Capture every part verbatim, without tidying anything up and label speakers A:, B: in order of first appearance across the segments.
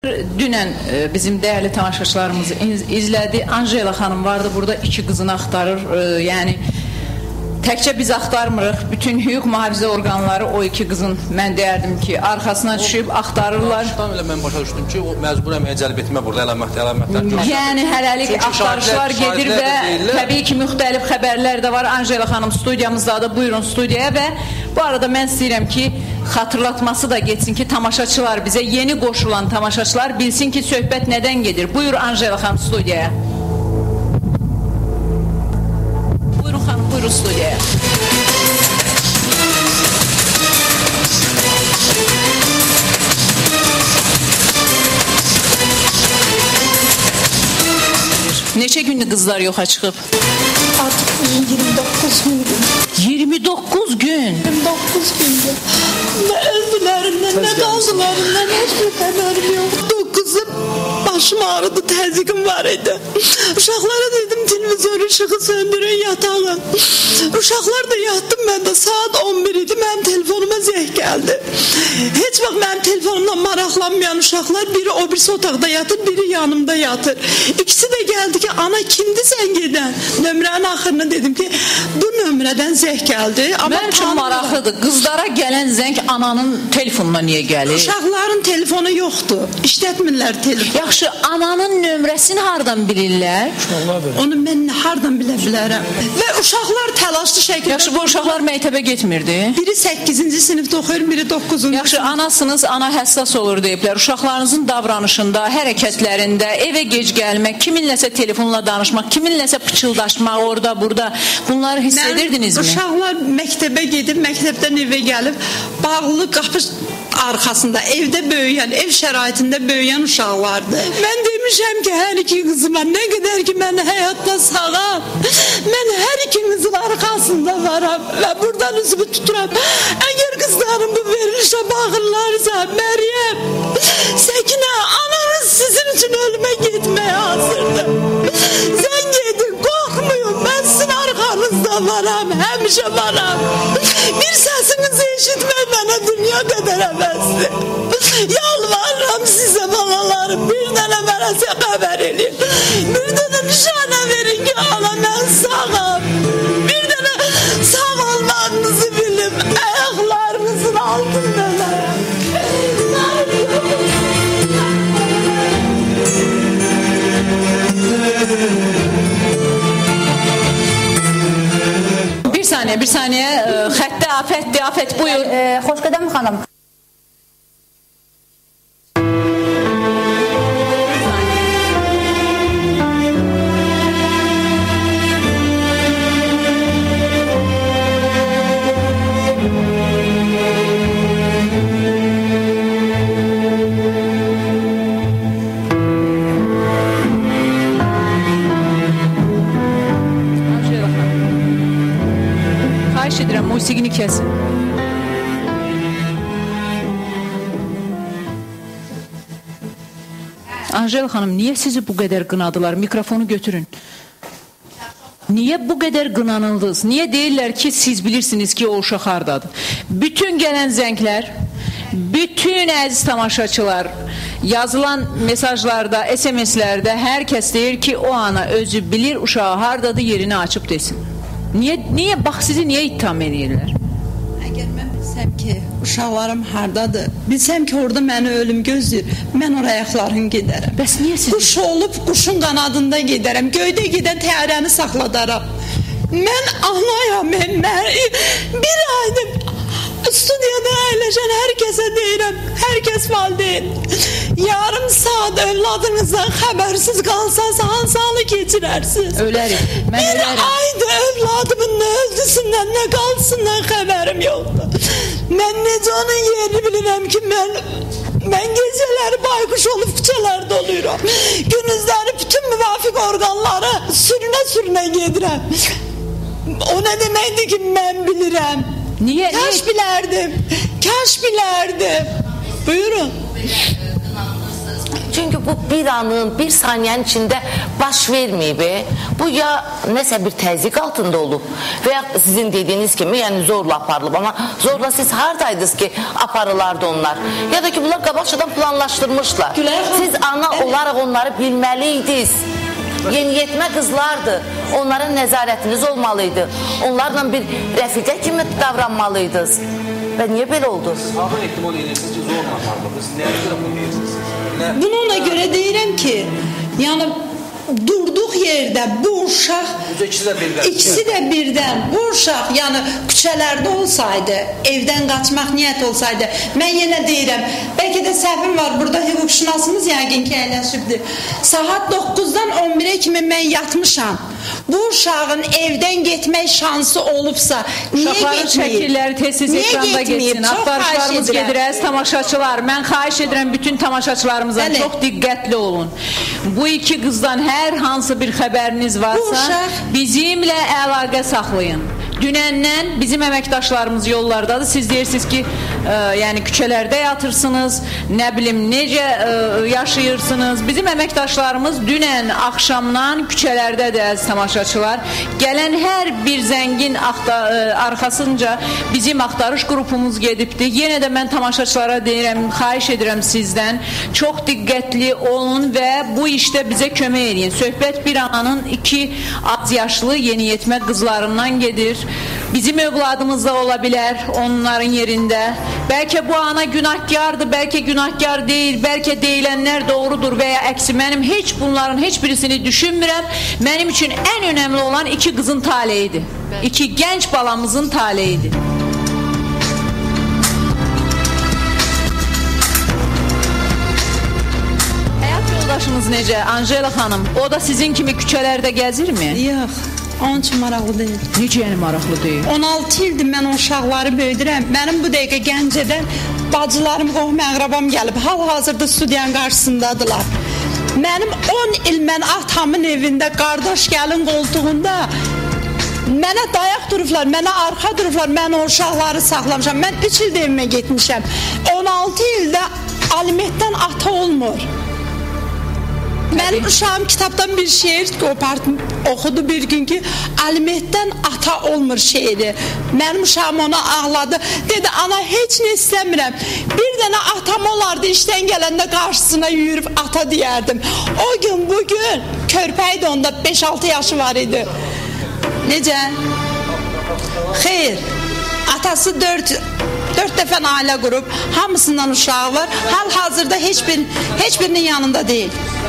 A: Dünən bizim dəyərli tamaşaçılarımız izlədi. Anjela xanım vardı burada, iki qızını axtarır. Yəni təkcə biz axtarmırıq. Bütün hüquq mühafizə orqanları o iki qızın, mən deyərdim ki, arxasına düşüb axtarırlar.
B: Tam elə mən başa düşdüm ki, o məcbur əməyə cəlb etmə burada əlamət, əlamətlər göstərir.
A: Yəni hələlik axtarışlar gedir və təbii ki, müxtəlif xəbərlər də var. Anjela xanım studiyamızdadır. Buyurun studiyaya və bu arada mən istəyirəm ki, xatırlatması da geçsin ki, tamaşaçılar bizə, yeni qoşulan tamaşaçılar bilsin ki, söhbət nədən gedir. Buyur Anjela xanım studiyaya. Buyurun xanım, buyurun studiyaya. Neçə gündür qızlar yoxa çıxıb?
C: Artıq iyirmi doqquz gündür.
A: iyirmi doqquz gün?
C: iyirmi doqquz gündür. Nə öldülərindən, nə qaldılarından heç bir xəbərim yoxdur. Qızım, başım ağrıdı, təzyiqim var idi. Uşaqlara dedim, televizor ışığı söndürün, yatağın. Uşaqlar da yatdım, mən də saat on bir idi, mənim telefonuma zəng gəldi. Heç vaxt mənim telefonumdan maraqlanmayan uşaqlar, biri o birisi otaqda yatır, biri yanımda yatır. İkisi də gəldi ki, ana kimdir zəng edən? Nömrənin axırını dedim ki, bu nömrədən zəng gəldi.
A: Mənim üçün maraqlıdır, qızlara gələn zəng ananın telefonuna niyə gəlir?
C: Uşaqların telefonu yoxdur, işlətmirlər telefonu.
A: Yaxşı, ananın nömrəsini hardan bilirlər?
C: Onu mən hardan bilə bilərəm? Və uşaqlar təlaşlı şəkildə...
A: Yaxşı, bu uşaqlar məktəbə getmirdi?
C: Biri səkkizinci sinifdə oxuyur, biri doqquzuncu.
A: Yaxşı, anasınız, ana həssas olur deyiblər. Uşaqlarınızın davranışında, hərəkətlərində, evə gec gəlmək, kiminləsə telefonla danışmaq, kiminləsə pıçıldaşmaq, orada, burada. Bunları hiss mən, edirdinizmi?
C: Uşaqlar məktəbə gedib, məktəbdən evə gəlib, bağlı qapı arxasında, evdə böyüyən, ev şəraitində böyüyən uşaqlardır. Mən demişəm ki, hər iki qızıma, nə qədər ki mən həyatda sağam, mən hər ikinizin arxasında varam və buradan üzümü tuturam. Əgər qızlarım bu verilişə bağırlarsa, Məryəm, Səkinə, ananız sizin üçün ölümə getməyə hazırdır. Sən gedin, qorxmayın, mən sizin arxanızda varam, həmişə varam. Bir səsinizi eşitmək mənə dünya qədər əvəzdir. Yalvarıram sizə balalarım, bir dənə mənə xəbər edin. Bir dənə nişanə verin ki, ana mən sağam. Bir dənə sağ olmağınızı bilim, ayaqlarınızın altındalarım.
A: Bir saniye, bir saniye. Xəttə afətdir, afət buyur.
D: E, Xoşqədəm xanım.
A: Musiqini kəsin. Anjela xanım, niyə sizi bu qədər qınadılar? Mikrofonu götürün. Niyə bu qədər qınanıldınız? Niyə deyirlər ki, siz bilirsiniz ki, o uşaq hardadır? Bütün gələn zənglər, bütün əziz tamaşaçılar, yazılan mesajlarda, S M S'lərdə hər kəs deyir ki, o ana özü bilir uşağı hardadır, yerini açıb desin. Niyə, niyə, bax sizi niyə ittiham edirlər?
C: Əgər mən bilsəm ki, uşaqlarım hardadır, bilsəm ki, orada məni ölüm gözləyir, mən oraya ayaqlarını gedərəm.
A: Bəs niyə siz...
C: Quş olub, quşun qanadında gedərəm, göydə gedən təyyarəni saxladaram. Mən anayam, mən, mən bir aydım. Studiyada əyləşən hər kəsə deyirəm, hər kəs valideyn. Yarım saat övladınızdan xəbərsiz qalsanız, hansı halı keçirərsiniz?
A: Ölərim, mən
C: bir
A: ölərəm.
C: Bir ayda övladımın nə öldüsündən, nə qalsından xəbərim yoxdur. Mən necə onun yerini bilirəm ki, mən... Mən gecələri bayquş olub küçələrdə oluyorum. Günüzləri bütün müvafiq orqanları sürünə-sürünə gedirəm. O nə deməkdir ki, mən bilirəm.
A: Niyə?
C: Kaş
A: niyə?
C: bilərdim, kaş bilərdim. Buyurun.
D: Çünki bu bir anın, bir saniyenin içində baş verməyib. Bu ya nəsə bir təzyiq altında olub və ya sizin dediyiniz kimi, yəni zorla aparılıb. Amma zorla siz haradaydınız ki, aparılardı onlar? Ya da ki, bunlar qabaqçadan planlaşdırmışlar. Siz ana olaraq onları bilməliydiniz. Yeniyetmə qızlardır. Onların nəzarətiniz olmalıydı. Onlarla bir rəfiqə kimi davranmalıydınız. Və niyə belə oldu?
B: Ağır ehtimal edirsiniz ki, zorla aparılıb. Nəyə görə bunu deyirsiniz?
C: Bununla görə deyirəm ki, yəni durduq yerdə bu uşaq
B: ikisi də birdən,
C: ikisi də birdən bu uşaq yəni küçələrdə olsaydı, evdən qaçmaq niyyət olsaydı, mən yenə deyirəm, bəlkə də səhvim var, burada hüquqşünasımız yəqin ki əyləşibdir. Saat doqquzdan on birə kimi mən yatmışam. Bu uşağın evdən getmək şansı olubsa, niyə getməyib?
A: Uşaqların şəkilləri tez-tez ekranda geçsin. Axtarışlarımız gedir, əziz tamaşaçılar. Mən xahiş edirəm bütün tamaşaçılarımızdan
C: Bəli.
A: çox diqqətli olun. Bu iki qızdan hər hansı bir xəbəriniz varsa,
C: uşaq...
A: bizimlə əlaqə saxlayın. Dünəndən bizim əməkdaşlarımız yollardadır. Siz deyirsiniz ki, e, yəni küçələrdə yatırsınız, nə bilim necə e, yaşayırsınız. Bizim əməkdaşlarımız dünən axşamdan küçələrdədir, əziz tamaşaçılar. Gələn hər bir zəngin axta, e, arxasınca bizim axtarış qrupumuz gedibdir. Yenə də mən tamaşaçılara deyirəm, xahiş edirəm sizdən, çox diqqətli olun və bu işdə bizə kömək edin. Söhbət bir ananın iki az yaşlı yeniyetmə qızlarından gedir. Bizim övladımız da ola bilər onların yerində. Bəlkə bu ana günahkardır, bəlkə günahkar deyil, bəlkə deyilənlər doğrudur və ya əksi. Mənim heç bunların heç birisini düşünmürəm. Mənim üçün ən önəmli olan iki qızın taleyidir. İki gənc balamızın taleyidir. Həyat yoldaşınız necə? Anjela xanım, o da sizin kimi küçələrdə gəzirmi?
C: Yox. Onun üçün maraqlı deyil.
A: Necə yəni maraqlı deyil?
C: on altı ildir mən o uşaqları böyüdürəm. Mənim bu dəqiqə Gəncədən bacılarım, qohum əqrabam gəlib. Hal-hazırda studiyanın qarşısındadılar. Mənim on il mən atamın evində, qardaş gəlin qoltuğunda mənə dayaq durublar, mənə arxa durublar, mən o uşaqları saxlamışam. Mən üç ildə evimə getmişəm. on altı ildə alimentdən ata olmur. Mənim uşağım kitabdan bir şeir qopartım, oxudu bir gün ki, alimentdən ata olmur şeiri. Mənim uşağım ona ağladı. Dedi, ana heç nə istəmirəm. Bir dənə atam olardı, işdən gələndə qarşısına yürüb ata deyərdim. O gün, bugün körpəydi, onda beş altı yaşı var idi. Necə? Xeyr. Atası dörd dörd dəfə ailə qurub, hamısından uşağı var. Hal-hazırda heç bir heç birinin yanında deyil.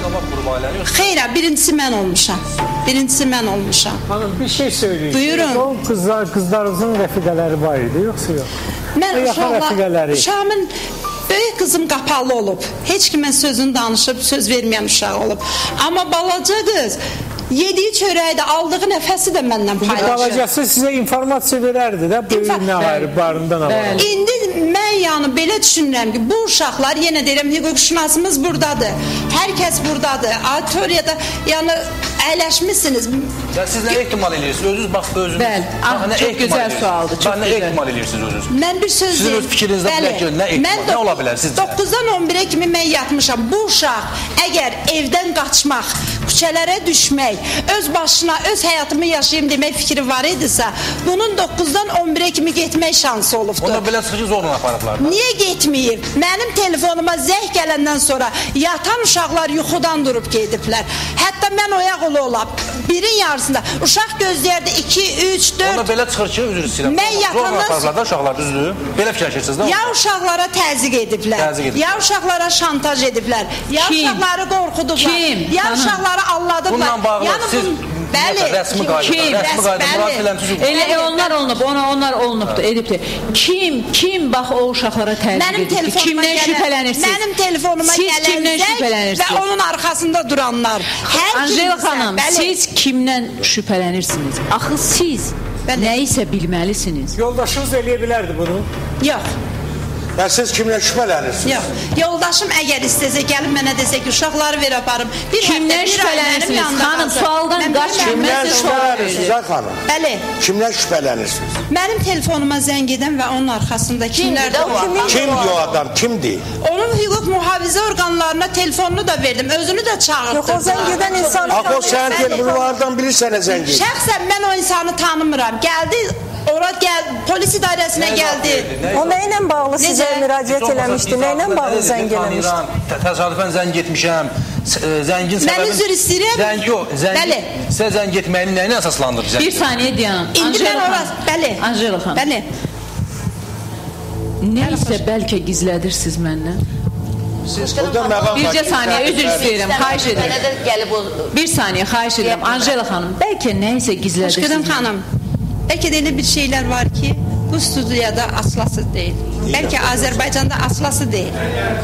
C: Xeyr, birincisi mən olmuşam. Birincisi mən olmuşam.
E: Hanım, bir şey söyleyin.
C: Buyurun.
E: O kızlar, kızlarınızın rəfiqələri var idi, yoxsa yox?
C: Mən uşaqlar, uşağımın böyük qızım qapalı olub. Heç kimə sözünü danışıb, söz verməyən uşaq olub. Amma balaca qız yediyi çörəyi də, aldığı nəfəsi də məndən paylaşır.
E: Balacası sizə informasiya verərdi də, böyük nə var, barından alır.
C: İndi mən yəni belə düşünürəm ki, bu uşaqlar, yenə deyirəm, hüquqşünasımız buradadır. Hər kəs buradadır. Auditoriyada yəni əyləşmişsiniz.
B: Ya siz nə ehtimal edirsiniz? Özünüz bax özünüz.
A: Bəli. Ah, çox gözəl sualdır. Çox
B: nə
A: gözəl.
B: ehtimal edirsiniz özünüz?
C: Mən bir söz deyim.
B: Sizin öz fikrinizdə bilək ki, nə ehtimal, nə ola bilər sizcə?
C: doqquzdan on birə kimi mən yatmışam. Bu uşaq əgər evdən qaçmaq, küçələrə düşmək, öz başına, öz həyatımı yaşayayım demək fikri var idisə, bunun doqquzdan on birə kimi getmək şansı olubdur.
B: Onda belə çıxıcı zorla aparıblar.
C: Niyə getməyib? Mənim telefonuma zəng gələndən sonra yatan uşaqlar yuxudan durub gediblər. Hətta mən oyaq olu olab. Birin yarısında uşaq gözləyərdi iki, üç, dörd.
B: Onda belə çıxır ki, üzr istəyirəm.
C: Mən yatandan
B: zorla aparıblar da uşaqlar, düzdür? Belə fikirləşirsiniz də?
C: Ya uşaqlara təzyiq ediblər,
B: təzyiq ediblər.
C: Ya uşaqlara şantaj ediblər, ya
A: Kim?
C: uşaqları qorxudublar,
A: Kim?
C: ya
A: Aha.
C: uşaqları alladıblar.
B: Bununla bağlı
C: yəni,
B: siz
C: bun... Bəli,
B: rəsmi qayda,
A: Kim?
B: rəsmi qayda, müraciət eləmişsiniz.
A: Elə e, onlar olunub, ona onlar olunubdur, edibdir. Kim, kim bax o uşaqlara təzyiq
C: Mənim
A: edibdir?
C: telefonuma
A: Kimdən
C: gələn,
A: şübhələnirsiniz?
C: mənim telefonuma
A: Siz
C: gələn
A: kimdən
C: zəng
A: şübhələnirsiniz?
C: və onun arxasında duranlar. Hər
A: Anjela
C: kimsə,
A: xanım,
C: bəli.
A: siz kimdən şübhələnirsiniz? Axı siz
C: Bəli.
A: nəyisə bilməlisiniz.
E: Yoldaşınız eləyə bilərdi bunu?
C: Yox.
F: Və siz kimlə şübhələnirsiniz?
C: Yox, yoldaşım əgər istəsə gəlib mənə desə ki, uşaqları ver aparım. Bir
A: Kimdən şübhələnirsiniz? Xanım, sualdan qaçın.
F: Kimdən şübhələnirsiniz, ay xanım?
C: Bəli.
F: Kimdən şübhələnirsiniz?
C: Mənim telefonuma zəng edən və onun arxasında kimlər də var?
F: Kimdir o adam, kimdir?
C: Onun hüquq mühafizə orqanlarına telefonunu da verdim, özünü də çağırdım.
G: Yox, o zəng edən insanı...
F: Axı o sənin telefonlardan bilirsən nə zəng edir?
C: Şəxsən mən o insanı tanımıram. Gəldi, ora gəl, polis idarəsinə gəldi.
G: O nə ilə bağlı sizə müraciət eləmişdi? Nə ilə bağlı zəng eləmişdi?
B: Təsadüfən zəng etmişəm. Zəngin səbəbin...
C: Mən üzr istəyirəm.
B: Zəng yox, zəng... Sizə zəng etməyini nə ilə əsaslandırır?
A: Bir saniyə deyəm.
C: İndi mən orası, bəli.
A: Anjela xanım.
C: Bəli.
A: Nə isə bəlkə gizlədirsiniz məndən?
F: Bircə
A: saniyə, üzr istəyirəm, xahiş edirəm. Bir saniyə, xahiş edirəm. Anjela xanım, bəlkə nə isə gizlədirsiniz?
C: Xoşqədəm xanım, bəlkə də elə bir şeylər var ki, bu studiyada açılası deyil. Bəlkə Azərbaycanda açılası deyil.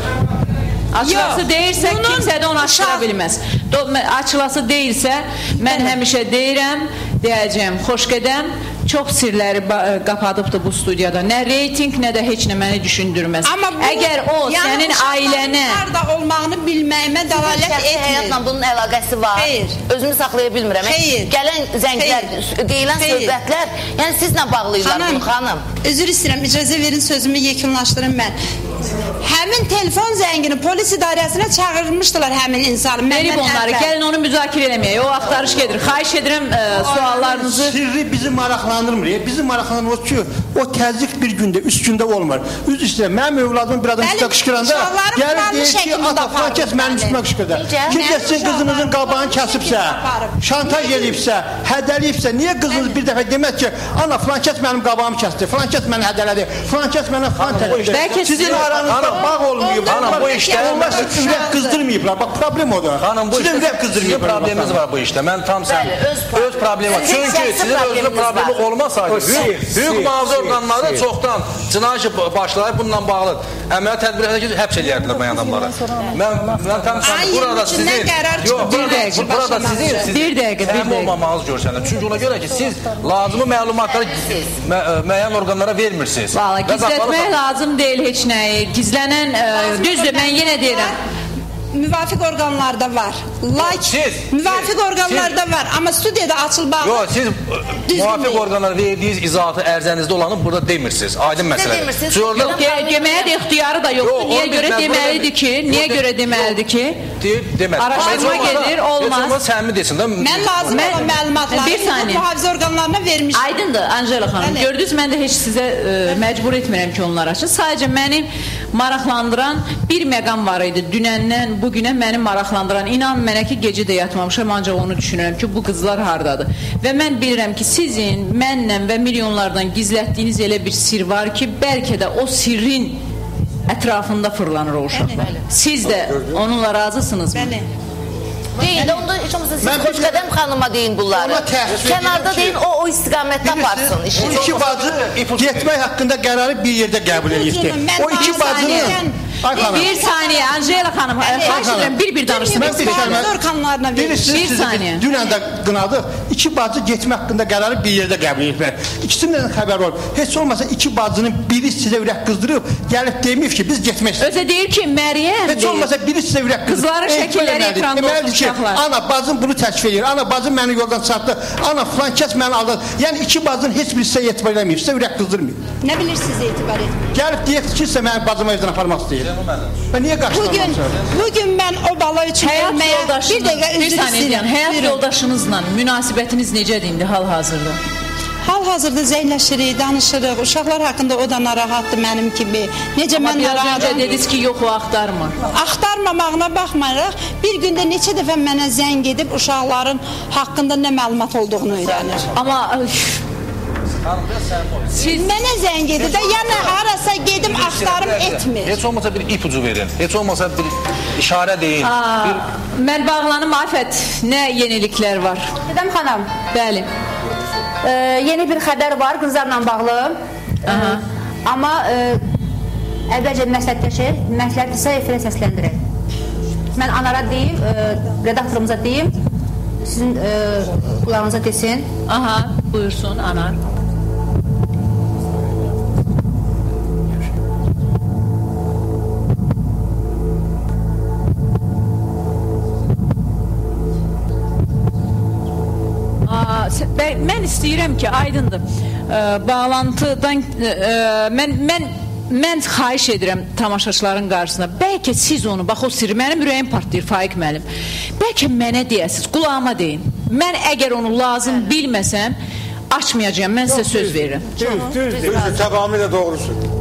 A: Açılası deyilsə, kimsə də onu açıla bilməz. Açılası deyilsə, mən həmişə deyirəm, deyəcəyəm, xoşqədəm, çox sirləri qapadıbdır bu studiyada. Nə reyting, nə də heç nə məni düşündürməz. Əgər o, sənin ailənə...
C: Harada olmağını bilməyimə dəlalət etmir.
D: Həyatla bunun əlaqəsi var.
C: Xeyr.
D: Özümü saxlaya bilmirəm.
C: Xeyr.
D: Gələn zənglər, deyilən söhbətlər, yəni sizlə bağlayırlar bunu, xanım.
C: Üzr istəyirəm, icazə verin, sözümü yekunlaşdırım mən. Həmin telefon zəngini polis idarəsinə çağırmışdılar həmin insanı.
A: Verib onları, gəlin onu müzakirə eləməyək. O axtarış gedir. Xahiş edirəm suallarınızı...
H: Sirri bizi maraqlandırmır. Bizi maraqlandırmır ki, o təzyiq bir gündə, üç gündə olmur. Üz istəyirəm, mənim övladım bir adam üstə qışqıranda gəlir deyir ki, ata falan kəs mənim üstümə qışqırdı. Kim kəsin qızınızın qabağını kəsibsə, şantaj edibsə, hədəliyibsə, niyə qızınız bir dəfə deməz ki, ana falan kəs mənim qabağımı kəsdi, falan kəs məni hədələdi, falan kəs mənə falan tələdi. Sizin aranızda bağ olmayıb.
B: Xanım, bu işdə...
H: Onlar sizin ürək qızdırmayıblar. Bax, problem odur.
B: Xanım, bu işdə sizin probleminiz var bu işdə. Mən tam sən öz problemi var. Çünki sizin özünün problemi olmasaydı, hüquq mühafizə orqanları çoxdan cinayət başlayıb bununla bağlı əməliyyat tədbirlərə ki, həbs eləyərdilər bu adamlara. Mən tam sən burada sizin... Yox, burada sizin...
A: Bir dəqiqə, bir
B: dəqiqə. Olmamanız görsənir. Çünki ona görə ki, siz lazımı məlumatları müəyyən orqanlara vermirsiniz.
A: Valla, gizlətmək lazım deyil heç nəyi. Gizlənən, düzdür, mən yenə deyirəm.
C: Müvafiq orqanlarda var. Lakin müvafiq orqanlarda var. Amma studiyada açıl bağlı.
B: Yox, siz müvafiq orqanlara verdiyiniz izahatı ərzənizdə olanı burada demirsiniz. Aydın məsələdir.
A: Deməyə də ixtiyarı da yoxdur. Niyə görə deməlidir ki? Niyə görə deməlidir ki?
B: Deməz.
A: Araşdırma gedir, olmaz.
B: Heç olmaz səmimi desin də.
C: Mən lazım olan məlumatları mühafizə orqanlarına vermişdim.
A: Aydındır, Anjela xanım. Gördünüz, mən də heç sizə məcbur etmirəm ki, onlar açın. Sadəcə mənim maraqlandıran bir məqam var idi. Dünəndən bugünə məni maraqlandıran, inan mənə ki, gecə də yatmamışam, ancaq onu düşünürəm ki, bu qızlar hardadır. Və mən bilirəm ki, sizin, mənlə və milyonlardan gizlətdiyiniz elə bir sir var ki, bəlkə də o sirrin ətrafında fırlanır o uşaqlar. Siz də onunla razısınızmı?
C: Bəli.
D: Deyin, onda heç olmasa siz Xoşqədəm xanıma deyin bunları. Kənarda deyin, o o istiqamətdə aparsın.
H: O iki bacı getmək haqqında qərarı bir yerdə qəbul edirdi. O iki bacının...
A: Bir saniyə, Anjela xanım, xahiş edirəm, bir-bir danışsın.
H: Bir saniyə. Dünən də qınadıq, iki bacı getmək haqqında qərarı bir yerdə qəbul edirlər. İkisindən xəbər olur. Heç olmasa iki bacının biri sizə ürək qızdırıb, gəlib deməyib ki, biz getmək istəyir.
A: Özə deyir ki, Məryəm deyir.
H: Heç olmasa biri sizə ürək qızdırıb.
A: Qızların şəkilləri ekranda olsun uşaqlar.
H: Ana, bacım bunu təklif edir, ana, bacım məni yoldan çarpdı, ana, filan kəs məni aldı. Yəni iki bacının heç birisi sizə etibar eləməyib, sizə ürək qızdırmıyıb.
C: Nə bilirsiniz etibar etməyib?
H: Gəlib deyək ki, sizə mənim bacımı evdən aparmaq istəyir. Və niyə qaçdırmaq?
C: Bugün mən o bala üçün ölməyə bir dəqiqə üzr istəyirəm.
A: Həyat yoldaşınızla münasibətiniz necədir indi hal-hazırda?
C: Hal-hazırda zəyləşirik, danışırıq. Uşaqlar haqqında o da narahatdır mənim kimi. Necə mən narahatım?
A: Amma biraz dediniz ki, yox, o axtarmır.
C: Axtarmamağına baxmayaraq, bir gündə neçə dəfə mənə zəng edib uşaqların haqqında nə məlumat olduğunu öyrənir.
A: Amma...
C: Siz mənə zəng edir də, yəni harasa gedim axtarım etmir.
B: Heç olmasa bir ipucu verin, heç olmasa bir işarə deyin.
A: Mən bağlanım, Afət, nə yeniliklər var?
I: Gedəm xanım.
A: Bəli.
I: Yeni bir xəbər var, qızlarla bağlı. Amma əvvəlcə məsləhətləşir, məsləhətlisə efirə səsləndirir. Mən Anara deyim, redaktorumuza deyim, sizin qulağınıza desin.
A: Aha, buyursun Anar. mən istəyirəm ki, aydındır, ə, bağlantıdan ə, mən, mən, mən xahiş edirəm tamaşaçıların qarşısına, bəlkə siz onu, bax o sirri, mənim ürəyim partlayır Faiq müəllim, bəlkə mənə deyəsiniz, qulağıma deyin, mən əgər onu lazım bilməsəm, açmayacağım, mən sizə söz verirəm.
F: Düzdür, düzdür, tamamilə doğrusun.